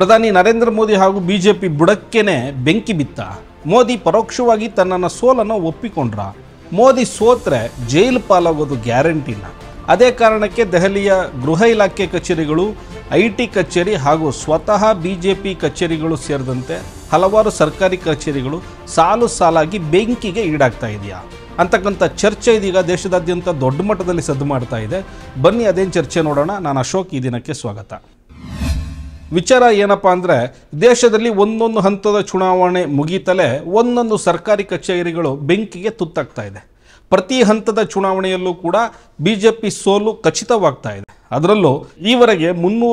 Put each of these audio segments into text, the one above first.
ಪ್ರಧಾನಿ ನರೇಂದ್ರ ಮೋದಿ ಹಾಗೂ ಬಿಜೆಪಿ ಬುಡಕ್ಕೇನೆ ಬೆಂಕಿ ಬಿತ್ತ. ಮೋದಿ ಪರೋಕ್ಷವಾಗಿ ತನ್ನನ್ನು ಸೋಲನ್ನು ಒಪ್ಪಿಕೊಂಡ್ರ. ಮೋದಿ ಸೋತ್ರೆ ಜೈಲು ಪಾಲಾಗೋದು ಗ್ಯಾರಂಟಿನ. ಅದೇ ಕಾರಣಕ್ಕೆ ದೆಹಲಿಯ ಗೃಹ ಇಲಾಖೆ ಕಚೇರಿಗಳು, ಐಟಿ ಕಚೇರಿ ಹಾಗೂ ಸ್ವತಃ ಬಿಜೆಪಿ ಕಚೇರಿಗಳು ಸೇರಿದಂತೆ ಹಲವಾರು ಸರ್ಕಾರಿ ಕಚೇರಿಗಳು ಸಾಲು ಸಾಲಾಗಿ ಬೆಂಕಿಗೆ ಈಡಾಗ್ತಾ ಇದೆಯಾ ಅಂತಕ್ಕಂಥ ಚರ್ಚೆ ಇದೀಗ ದೇಶದಾದ್ಯಂತ ದೊಡ್ಡ ಮಟ್ಟದಲ್ಲಿ ಸದ್ದು ಮಾಡ್ತಾ ಇದೆ. ಬನ್ನಿ ಅದೇನು ಚರ್ಚೆ ನೋಡೋಣ. ನಾನು ಅಶೋಕ್, ಈ ದಿನಕ್ಕೆ ಸ್ವಾಗತ. ವಿಚಾರ ಏನಪ್ಪ ಅಂದರೆ, ದೇಶದಲ್ಲಿ ಒಂದೊಂದು ಹಂತದ ಚುನಾವಣೆ ಮುಗೀತಲೇ ಒಂದೊಂದು ಸರ್ಕಾರಿ ಕಚೇರಿಗಳು ಬೆಂಕಿಗೆ ತುತ್ತಾಗ್ತಾ ಇದೆ. ಪ್ರತಿ ಹಂತದ ಚುನಾವಣೆಯಲ್ಲೂ ಕೂಡ ಬಿಜೆಪಿ ಸೋಲು ಖಚಿತವಾಗ್ತಾ ಇದೆ. ಅದರಲ್ಲೂ ಈವರೆಗೆ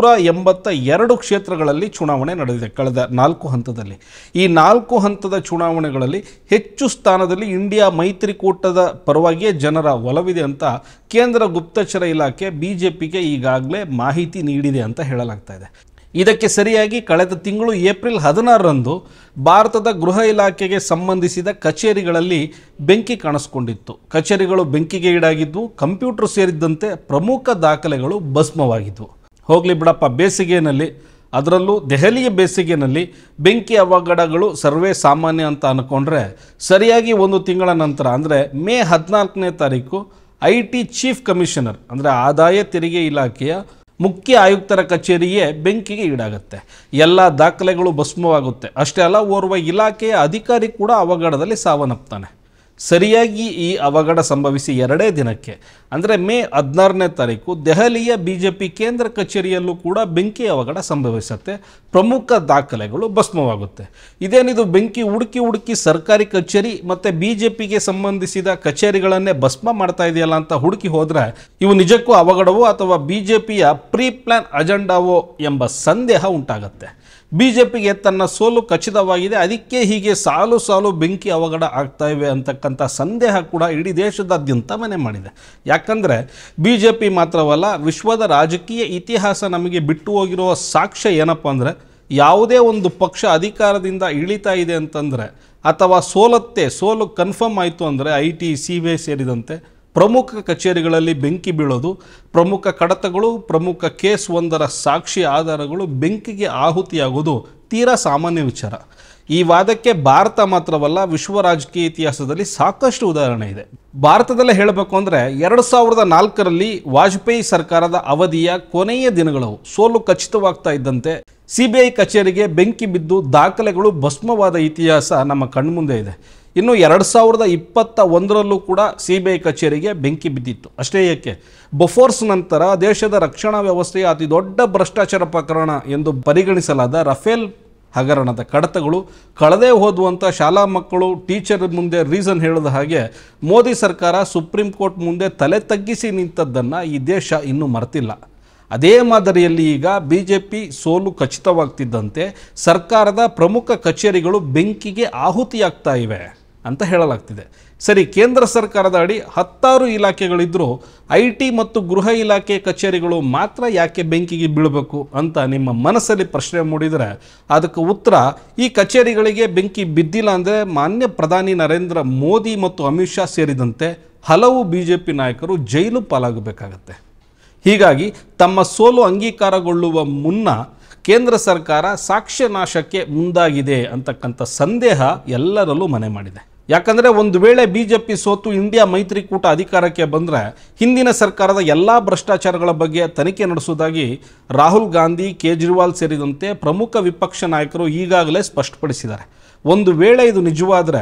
382 ಕ್ಷೇತ್ರಗಳಲ್ಲಿ ಚುನಾವಣೆ ನಡೆದಿದೆ ಕಳೆದ 4 ಹಂತದಲ್ಲಿ. ಈ 4 ಹಂತದ ಚುನಾವಣೆಗಳಲ್ಲಿ ಹೆಚ್ಚು ಸ್ಥಾನದಲ್ಲಿ ಇಂಡಿಯಾ ಮೈತ್ರಿಕೂಟದ ಪರವಾಗಿಯೇ ಜನರ ಒಲವಿದೆ ಅಂತ ಕೇಂದ್ರ ಗುಪ್ತಚರ ಇಲಾಖೆ ಬಿಜೆಪಿಗೆ ಈಗಾಗಲೇ ಮಾಹಿತಿ ನೀಡಿದೆ ಅಂತ ಹೇಳಲಾಗ್ತಾ ಇದೆ. ಇದಕ್ಕೆ ಸರಿಯಾಗಿ ಕಳೆದ ತಿಂಗಳು ಏಪ್ರಿಲ್ 16ರಂದು ಭಾರತದ ಗೃಹ ಇಲಾಖೆಗೆ ಸಂಬಂಧಿಸಿದ ಕಚೇರಿಗಳಲ್ಲಿ ಬೆಂಕಿ ಕಾಣಿಸ್ಕೊಂಡಿತ್ತು. ಕಚೇರಿಗಳು ಬೆಂಕಿಗೆ ಈಡಾಗಿದ್ವು. ಕಂಪ್ಯೂಟರ್ ಸೇರಿದಂತೆ ಪ್ರಮುಖ ದಾಖಲೆಗಳು ಭಸ್ಮವಾಗಿದ್ವು. ಹೋಗಲಿ ಬಿಡಪ್ಪ, ಬೇಸಿಗೆಯಲ್ಲಿ, ಅದರಲ್ಲೂ ದೆಹಲಿಯ ಬೇಸಿಗೆಯಲ್ಲಿ ಬೆಂಕಿ ಅವಘಡಗಳು ಸರ್ವೇ ಸಾಮಾನ್ಯ ಅಂತ ಅಂದ್ಕೊಂಡ್ರೆ, ಸರಿಯಾಗಿ 1 ತಿಂಗಳ ನಂತರ ಅಂದರೆ ಮೇ 14ನೇ ತಾರೀಕು ಐಟಿ ಚೀಫ್ ಕಮಿಷನರ್ ಅಂದರೆ ಆದಾಯ ತೆರಿಗೆ ಇಲಾಖೆಯ ಮುಖ್ಯ ಆಯುಕ್ತರ ಕಚೇರಿಯೇ ಬೆಂಕಿಗೆ ಈಡಾಗುತ್ತೆ. ಎಲ್ಲ ದಾಖಲೆಗಳು ಭಸ್ಮವಾಗುತ್ತೆ. ಅಷ್ಟೇ ಅಲ್ಲ, ಓರ್ವ ಇಲಾಖೆಯ ಅಧಿಕಾರಿ ಕೂಡ ಅವಘಡದಲ್ಲಿ ಸಾವನ್ನಪ್ತಾನೆ. ಸರಿಯಾಗಿ ಈ ಅವಘಡ ಸಂಭವಿಸಿ 2 ದಿನಕ್ಕೆ ಅಂದರೆ ಮೇ 16ನೇ ತಾರೀಕು ದೆಹಲಿಯ ಬಿಜೆಪಿ ಕೇಂದ್ರ ಕಚೇರಿಯಲ್ಲೂ ಕೂಡ ಬೆಂಕಿ ಅವಘಡ ಸಂಭವಿಸುತ್ತೆ. ಪ್ರಮುಖ ದಾಖಲೆಗಳು ಭಸ್ಮವಾಗುತ್ತೆ. ಇದೇನಿದು ಬೆಂಕಿ ಹುಡುಕಿ ಸರ್ಕಾರಿ ಕಚೇರಿ ಮತ್ತು ಬಿಜೆಪಿಗೆ ಸಂಬಂಧಿಸಿದ ಕಚೇರಿಗಳನ್ನೇ ಭಸ್ಮ ಮಾಡ್ತಾ ಇದೆಯಲ್ಲ ಅಂತ ಹುಡುಕಿ ಹೋದರೆ ಇವು ನಿಜಕ್ಕೂ ಅವಘಡವೋ ಅಥವಾ ಬಿಜೆಪಿಯ ಪ್ರೀ ಪ್ಲಾನ್ ಅಜೆಂಡಾವೋ ಎಂಬ ಸಂದೇಹ ಉಂಟಾಗುತ್ತೆ. ಬಿಜೆಪಿಗೆ ತನ್ನ ಸೋಲು ಖಚಿತವಾಗಿದೆ, ಅದಕ್ಕೆ ಹೀಗೆ ಸಾಲು ಸಾಲು ಬೆಂಕಿ ಅವಘಡ ಆಗ್ತಾ ಇವೆ ಅಂತಕ್ಕಂಥ ಸಂದೇಹ ಕೂಡ ಇಡೀ ದೇಶದಾದ್ಯಂತ ಮನೆ ಮಾಡಿದೆ. ಯಾಕಂದರೆ ಬಿಜೆಪಿ ಮಾತ್ರವಲ್ಲ, ವಿಶ್ವದ ರಾಜಕೀಯ ಇತಿಹಾಸ ನಮಗೆ ಬಿಟ್ಟು ಹೋಗಿರುವ ಸಾಕ್ಷ್ಯ ಏನಪ್ಪ ಅಂದರೆ, ಯಾವುದೇ ಒಂದು ಪಕ್ಷ ಅಧಿಕಾರದಿಂದ ಇಳಿತಾ ಇದೆ ಅಂತಂದರೆ ಅಥವಾ ಸೋಲು ಕನ್ಫರ್ಮ್ ಆಯಿತು ಅಂದರೆ ಐಟಿ, CBI ಸೇರಿದಂತೆ ಪ್ರಮುಖ ಕಚೇರಿಗಳಲ್ಲಿ ಬೆಂಕಿ ಬೀಳೋದು, ಪ್ರಮುಖ ಕಡತಗಳು, ಪ್ರಮುಖ ಕೇಸ್ ಒಂದರ ಸಾಕ್ಷಿ ಆಧಾರಗಳು ಬೆಂಕಿಗೆ ಆಹುತಿಯಾಗೋದು ತೀರಾ ಸಾಮಾನ್ಯ ವಿಚಾರ. ಈ ವಾದಕ್ಕೆ ಭಾರತ ಮಾತ್ರವಲ್ಲ, ವಿಶ್ವ ರಾಜಕೀಯ ಇತಿಹಾಸದಲ್ಲಿ ಸಾಕಷ್ಟು ಉದಾಹರಣೆ ಇದೆ. ಭಾರತದಲ್ಲೇ ಹೇಳಬೇಕು ಅಂದರೆ 2004ರಲ್ಲಿ ವಾಜಪೇಯಿ ಸರ್ಕಾರದ ಅವಧಿಯ ಕೊನೆಯ ದಿನಗಳು ಸೋಲು ಖಚಿತವಾಗ್ತಾ ಇದ್ದಂತೆ CBI ಕಚೇರಿಗೆ ಬೆಂಕಿ ಬಿದ್ದು ದಾಖಲೆಗಳು ಭಸ್ಮವಾದ ಇತಿಹಾಸ ನಮ್ಮ ಕಣ್ಮುಂದೆ ಇದೆ. ಇನ್ನು 2021ರಲ್ಲೂ ಕೂಡ CBI ಕಚೇರಿಗೆ ಬೆಂಕಿ ಬಿದ್ದಿತ್ತು. ಅಷ್ಟೇ ಏಕೆ, ಬೊಫೋರ್ಸ್ ನಂತರ ದೇಶದ ರಕ್ಷಣಾ ವ್ಯವಸ್ಥೆಯ ಅತಿ ದೊಡ್ಡ ಭ್ರಷ್ಟಾಚಾರ ಪ್ರಕರಣ ಎಂದು ಪರಿಗಣಿಸಲಾದ ರಫೇಲ್ ಹಗರಣದ ಕಡತಗಳು ಕಳೆದೇ ಹೋದುವಂಥ ಶಾಲಾ ಮಕ್ಕಳು ಟೀಚರ್ ಮುಂದೆ ರೀಸನ್ ಹೇಳಿದ ಹಾಗೆ ಮೋದಿ ಸರ್ಕಾರ ಸುಪ್ರೀಂ ಕೋರ್ಟ್ ಮುಂದೆ ತಲೆ ತಗ್ಗಿಸಿ ನಿಂತದ್ದನ್ನು ಈ ದೇಶ ಇನ್ನೂ ಮರೆತಿಲ್ಲ. ಅದೇ ಮಾದರಿಯಲ್ಲಿ ಈಗ ಬಿಜೆಪಿ ಸೋಲು ಖಚಿತವಾಗ್ತಿದ್ದಂತೆ ಸರ್ಕಾರದ ಪ್ರಮುಖ ಕಚೇರಿಗಳು ಬೆಂಕಿಗೆ ಆಹುತಿಯಾಗ್ತಾ ಇವೆ ಅಂತ ಹೇಳಲಾಗ್ತಿದೆ. ಸರಿ, ಕೇಂದ್ರ ಸರ್ಕಾರದ ಅಡಿ 16 ಇಲಾಖೆಗಳಿದ್ದರೂ ಐಟಿ ಮತ್ತು ಗೃಹ ಇಲಾಖೆ ಕಚೇರಿಗಳು ಮಾತ್ರ ಯಾಕೆ ಬೆಂಕಿಗೆ ಬೀಳಬೇಕು ಅಂತ ನಿಮ್ಮ ಮನಸ್ಸಲ್ಲಿ ಪ್ರಶ್ನೆ ಮೂಡಿದರೆ ಅದಕ್ಕೆ ಉತ್ತರ, ಈ ಕಚೇರಿಗಳಿಗೆ ಬೆಂಕಿ ಬಿದ್ದಿಲ್ಲ ಅಂದರೆ ಮಾನ್ಯ ಪ್ರಧಾನಿ ನರೇಂದ್ರ ಮೋದಿ ಮತ್ತು ಅಮಿತ್ ಶಾ ಸೇರಿದಂತೆ ಹಲವು ಬಿಜೆಪಿ ನಾಯಕರು ಜೈಲು ಪಾಲಾಗಬೇಕಾಗತ್ತೆ. ಹೀಗಾಗಿ ತಮ್ಮ ಸೋಲು ಅಂಗೀಕಾರಗೊಳ್ಳುವ ಮುನ್ನ ಕೇಂದ್ರ ಸರ್ಕಾರ ಸಾಕ್ಷ್ಯ ನಾಶಕ್ಕೆ ಮುಂದಾಗಿದೆ ಅಂತಕ್ಕಂಥ ಸಂದೇಹ ಎಲ್ಲರಲ್ಲೂ ಮನೆ ಮಾಡಿದೆ. ಯಾಕಂದರೆ ಒಂದು ವೇಳೆ ಬಿಜೆಪಿ ಸೋತು ಇಂಡಿಯಾ ಮೈತ್ರಿಕೂಟ ಅಧಿಕಾರಕ್ಕೆ ಬಂದರೆ ಹಿಂದಿನ ಸರ್ಕಾರದ ಎಲ್ಲ ಭ್ರಷ್ಟಾಚಾರಗಳ ಬಗ್ಗೆ ತನಿಖೆ ನಡೆಸುವುದಾಗಿ ರಾಹುಲ್ ಗಾಂಧಿ, ಕೇಜ್ರಿವಾಲ್ ಸೇರಿದಂತೆ ಪ್ರಮುಖ ವಿಪಕ್ಷ ನಾಯಕರು ಈಗಾಗಲೇ ಸ್ಪಷ್ಟಪಡಿಸಿದ್ದಾರೆ. ಒಂದು ವೇಳೆ ಇದು ನಿಜವಾದರೆ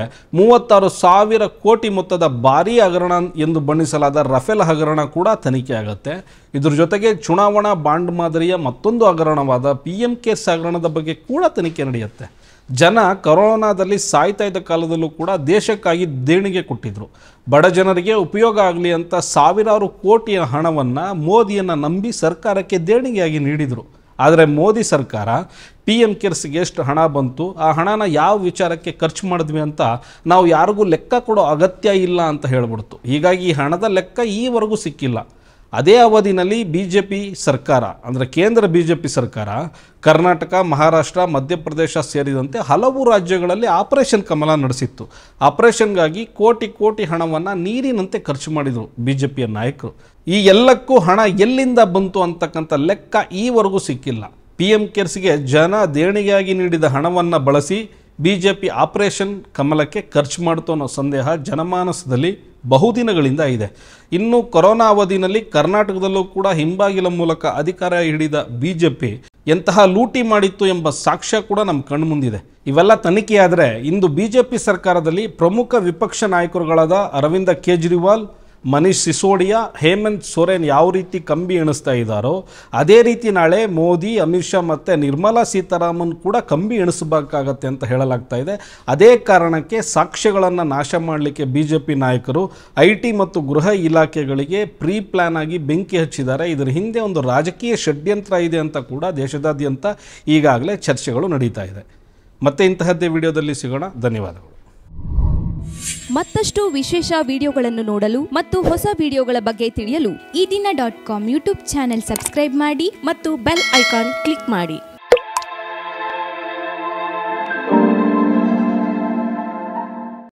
36,000 ಕೋಟಿ ಮೊತ್ತದ ಭಾರೀ ಹಗರಣ ಎಂದು ಬಣ್ಣಿಸಲಾದ ರಫೇಲ್ ಹಗರಣ ಕೂಡ ತನಿಖೆ ಆಗುತ್ತೆ. ಇದರ ಜೊತೆಗೆ ಚುನಾವಣಾ ಬಾಂಡ್ ಮಾದರಿಯ ಮತ್ತೊಂದು ಹಗರಣವಾದ PM ಕೇರ್ಸ್ ಹಗರಣದ ಬಗ್ಗೆ ಕೂಡ ತನಿಖೆ ನಡೆಯುತ್ತೆ. ಜನ ಕೊರೋನಾದಲ್ಲಿ ಸಾಯ್ತಾ ಇದ್ದ ಕಾಲದಲ್ಲೂ ಕೂಡ ದೇಶಕ್ಕಾಗಿ ದೇಣಿಗೆ ಕೊಟ್ಟಿದ್ರು. ಬಡ ಜನರಿಗೆ ಉಪಯೋಗ ಆಗಲಿ ಅಂತ ಸಾವಿರಾರು ಕೋಟಿಯ ಹಣವನ್ನು ಮೋದಿಯನ್ನು ನಂಬಿ ಸರ್ಕಾರಕ್ಕೆ ದೇಣಿಗೆಯಾಗಿ ನೀಡಿದರು. ಆದರೆ ಮೋದಿ ಸರ್ಕಾರ PM ಕೇರ್ಸ್ಗೆ ಎಷ್ಟು ಹಣ ಬಂತು, ಆ ಹಣನ ಯಾವ ವಿಚಾರಕ್ಕೆ ಖರ್ಚು ಮಾಡಿದ್ವಿ ಅಂತ ನಾವು ಯಾರಿಗೂ ಲೆಕ್ಕ ಕೊಡೋ ಅಗತ್ಯ ಇಲ್ಲ ಅಂತ ಹೇಳ್ಬಿಡ್ತು. ಹೀಗಾಗಿ ಈ ಹಣದ ಲೆಕ್ಕ ಈವರೆಗೂ ಸಿಕ್ಕಿಲ್ಲ. ಅದೇ ಅವಧಿನಲ್ಲಿ ಬಿಜೆಪಿ ಸರ್ಕಾರ ಅಂದರೆ ಕೇಂದ್ರ ಬಿಜೆಪಿ ಸರ್ಕಾರ ಕರ್ನಾಟಕ, ಮಹಾರಾಷ್ಟ್ರ, ಮಧ್ಯಪ್ರದೇಶ ಸೇರಿದಂತೆ ಹಲವು ರಾಜ್ಯಗಳಲ್ಲಿ ಆಪರೇಷನ್ ಕಮಲ ನಡೆಸಿತ್ತು. ಆಪರೇಷನ್ಗಾಗಿ ಕೋಟಿ ಕೋಟಿ ಹಣವನ್ನು ನೀರಿನಂತೆ ಖರ್ಚು ಮಾಡಿದರು ಬಿಜೆಪಿಯ ನಾಯಕರು. ಈ ಎಲ್ಲಕ್ಕೂ ಹಣ ಎಲ್ಲಿಂದ ಬಂತು ಅಂತಕ್ಕಂಥ ಲೆಕ್ಕ ಈವರೆಗೂ ಸಿಕ್ಕಿಲ್ಲ. PM ಕೇರ್ಸ್ಗೆ ಜನ ದೇಣಿಗೆಯಾಗಿ ನೀಡಿದ ಹಣವನ್ನು ಬಳಸಿ ಬಿಜೆಪಿ ಆಪರೇಷನ್ ಕಮಲಕ್ಕೆ ಖರ್ಚು ಮಾಡಿತು ಅನ್ನೋ ಸಂದೇಹ ಜನಮಾನಸದಲ್ಲಿ ಬಹುದಿನಗಳಿಂದ ಇದೆ. ಇನ್ನು ಕೊರೋನಾ ಅವಧಿನಲ್ಲಿ ಕರ್ನಾಟಕದಲ್ಲೂ ಕೂಡ ಹಿಂಬಾಗಿಲ ಮೂಲಕ ಅಧಿಕಾರ ಹಿಡಿದ ಬಿಜೆಪಿ ಎಂತಹ ಲೂಟಿ ಮಾಡಿತ್ತು ಎಂಬ ಸಾಕ್ಷ್ಯ ಕೂಡ ನಮ್ಮ ಕಣ್ಮುಂದಿದೆ. ಇವೆಲ್ಲ ತನಿಖೆಯಾದರೆ ಇಂದು ಬಿಜೆಪಿ ಸರ್ಕಾರದಲ್ಲಿ ಪ್ರಮುಖ ವಿಪಕ್ಷ ನಾಯಕರುಗಳಾದ ಅರವಿಂದ ಕೇಜ್ರಿವಾಲ್, ಮನೀಶ್ ಸಿಸೋಡಿಯಾ, ಹೇಮಂತ್ ಸೊರೇನ್ ಯಾವ ರೀತಿ ಕಂಬಿ ಎಣಿಸ್ತಾ ಇದ್ದಾರೋ ಅದೇ ರೀತಿ ನಾಳೆ ಮೋದಿ, ಅಮಿತ್ ಶಾ ಮತ್ತು ನಿರ್ಮಲಾ ಸೀತಾರಾಮನ್ ಕೂಡ ಕಂಬಿ ಎಣಿಸಬೇಕಾಗತ್ತೆ ಅಂತ ಹೇಳಲಾಗ್ತಾ ಇದೆ. ಅದೇ ಕಾರಣಕ್ಕೆ ಸಾಕ್ಷ್ಯಗಳನ್ನು ನಾಶ ಮಾಡಲಿಕ್ಕೆ ಬಿಜೆಪಿ ನಾಯಕರು IT ಮತ್ತು ಗೃಹ ಇಲಾಖೆಗಳಿಗೆ ಪ್ರೀ ಪ್ಲಾನ್ ಆಗಿ ಬೆಂಕಿ ಹಚ್ಚಿದ್ದಾರೆ. ಇದರ ಹಿಂದೆ ಒಂದು ರಾಜಕೀಯ ಷಡ್ಯಂತ್ರ ಇದೆ ಅಂತ ಕೂಡ ದೇಶದಾದ್ಯಂತ ಈಗಾಗಲೇ ಚರ್ಚೆಗಳು ನಡೀತಾ ಇದೆ. ಮತ್ತೆ ಇಂತಹದ್ದೇ ವಿಡಿಯೋದಲ್ಲಿ ಸಿಗೋಣ. ಧನ್ಯವಾದಗಳು. ಮತ್ತಷ್ಟು ವಿಶೇಷ ವಿಡಿಯೋಗಳನ್ನು ನೋಡಲು ಮತ್ತು ಹೊಸ ವಿಡಿಯೋಗಳ ಬಗ್ಗೆ ತಿಳಿಯಲು eDina.com ಯೂಟ್ಯೂಬ್ ಚಾನೆಲ್ ಸಬ್ಸ್ಕ್ರೈಬ್ ಮಾಡಿ ಮತ್ತು ಬೆಲ್ ಐಕಾನ್ ಕ್ಲಿಕ್ ಮಾಡಿ.